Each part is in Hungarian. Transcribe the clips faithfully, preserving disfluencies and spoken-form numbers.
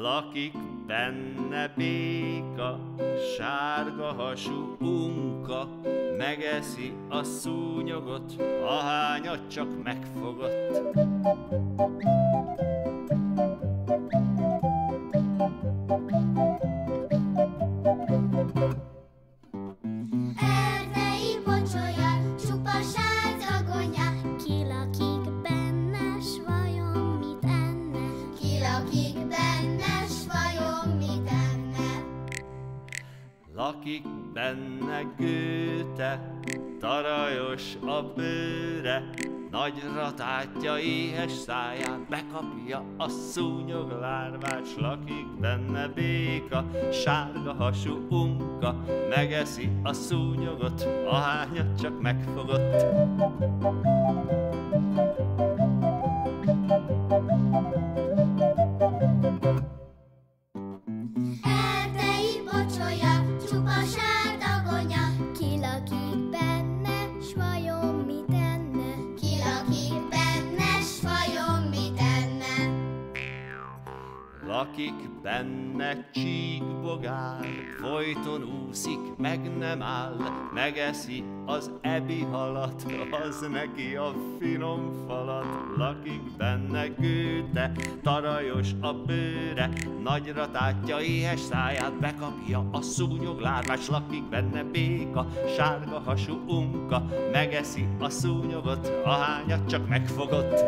lakik benne béka, sárga hasú unka, megeszi a szúnyogot, ahányat csak megfogott. Erdei pocsolya, csupa sárdagonya, ki lakik benne, s vajon mit enne? Ki lakik benne, s vajon mit enne? Lakik benne Gőte, tarajos a bőre, nagyra tátja éhes száját, bekapja a szúnyoglárvát, s lakik benne béka, sárga hasú unka, megeszi a szúnyogot, ahányat csak megfogott. Erdei pocsolya, csupa sárdagonya, ki lakik benne, s vajon mit enne? Ki lakik benne, s vajon mit enne? Lakik benne csíkbogár, folyton úszik, meg nem áll, megeszi az ebihalat, az neki a finom falat. Lakik benne Gőte, tarajos a bőre, nagyra tátja éhes száját, bekapja a szúnyoglárvát, s lakik benne béka, sárga hasú unka, megeszi a szúnyogot, ahányat csak megfogott.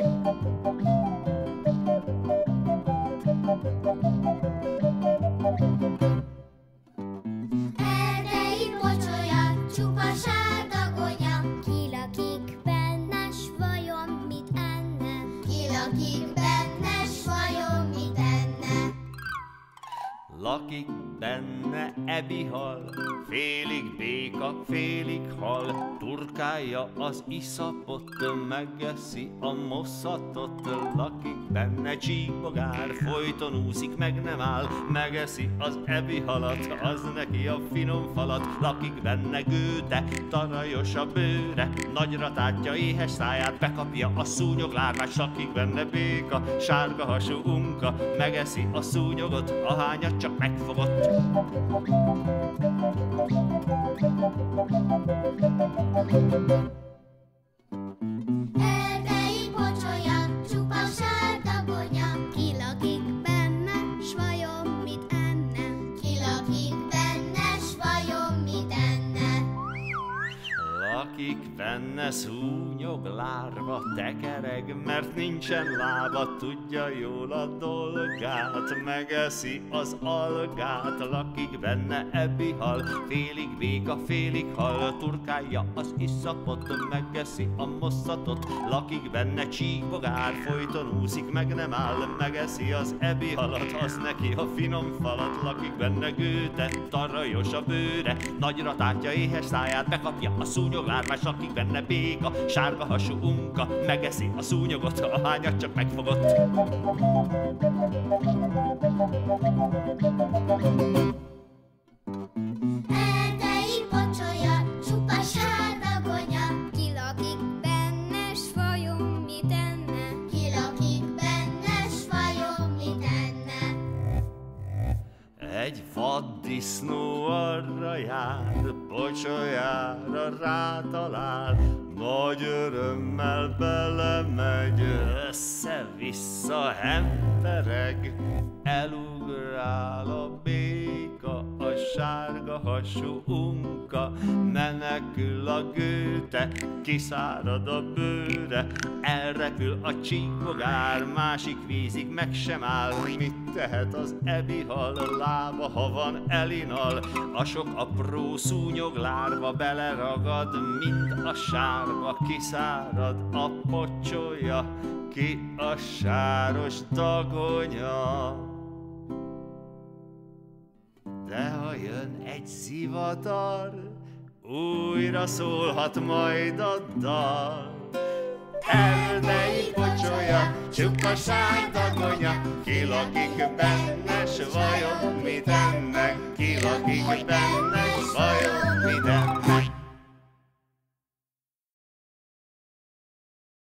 Erdei pocsolya, csupa sárdagonya, ki lakik benne, s vajon mit enne? Ki lakik benne, s vajon mit enne? Lakik benne ebihal, félig béka, félig hal, turkálja az iszapot, megeszi a moszatot. Lakik benne csíkbogár, folyton úszik, meg nem áll, megeszi az ebihalat, az neki a finom falat. Lakik benne Gőte, tarajos a bőre, nagyra tátja éhes száját, bekapja a szúnyoglárvát, s lakik benne béka, sárga hasú unka, megeszi a szúnyogot, ahányat csak megfogott. Erdei pocsolya, csupa sárdagonya, ki lakik benne, s vajon mit enne? Ki lakik benne, s vajon mit enne? Lakik benne szúnyoglárva, tekereg, mert nincsen lába, tudja jól a dolgát, megeszi az algát. Lakik benne ebihal, félig béka, félig hal, turkálja az iszapot, megeszi a moszatot. Lakik benne csíkbogár, folyton úszik, meg nem áll, megeszi az ebihalat, az neki a finom falat. Lakik benne Gőte, tarajos a bőre, nagyra tátja éhes száját, bekapja a szúnyoglárvát, s lakik benne béka, sárga hasú unka, megeszi a szúnyogot, ahányat csak megfogott. Erdei pocsolya, csupa sárdagonya, ki lakik benne, s vajon mit enne? Ki lakik benne, s vajon mit enne? Egy vaddisznó arra jár, pocsolyára rátalál, nagy örömmel belemegy, össze-vissza hempereg, elugrál a béka, a sárga hasú unka, menekül a Gőte, kiszárad a bőre, elrepül a csíkbogár, másik vízig meg sem áll. Mit tehet az ebihal, lába ha van elinal, a sok apró szúnyoglárva beleragad, mind a sárba kiszárad a pocsolya, ki a sáros dagonya. De ha jön egy zivatar, újra szólhat majd a dal. Erdei pocsolya, csupa sárdagonya, ki lakik benne, s vajon mit ennek? Ki lakik benne,